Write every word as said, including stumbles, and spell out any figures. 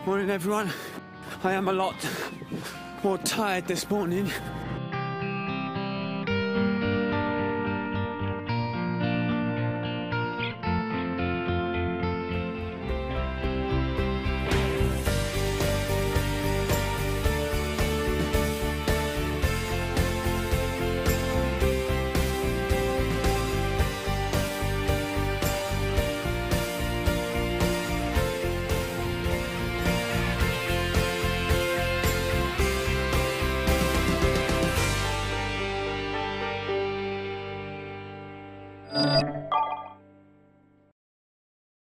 Morning everyone. I am a lot more tired this morning